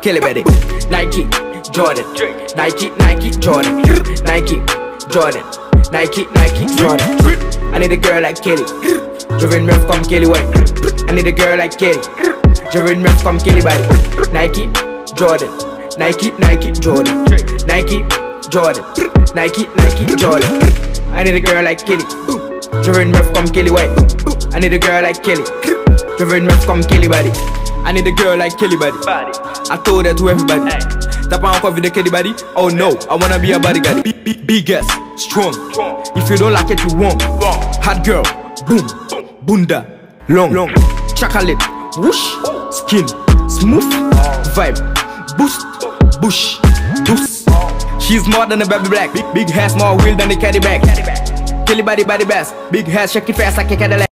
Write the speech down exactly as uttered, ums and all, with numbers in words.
Kelly body. Nike, Jordan, Nike, Nike, Jordan, Nike, Jordan, Nike, Nike, Jordan. I need a girl like Kelly, driven ref comme Kelly White. I need a girl like Kelly, driven ref comme Kelly body. Nike, Jordan, Nike, Nike, Jordan, Nike, Jordan, Nike, Nike, Jordan. I need a girl like Kelly, driven ref comme Kelly White. I need a girl like Kelly, driven ref comme Kelly body. I need a girl like Kelly body. I told that to everybody. Tap on cover the Kelly body. Oh no, I wanna be a bodyguard. Big, big, biggest, strong. If you don't like it, you won't. Hot girl, boom, bunda, long, long. Chocolate, whoosh, skin, smooth, vibe, boost, bush, boost. She's more than a baby black. Big, big hair, more wheel than a Cadillac. Kelly body, body bass. Big hair, shake it fast like a Cadillac.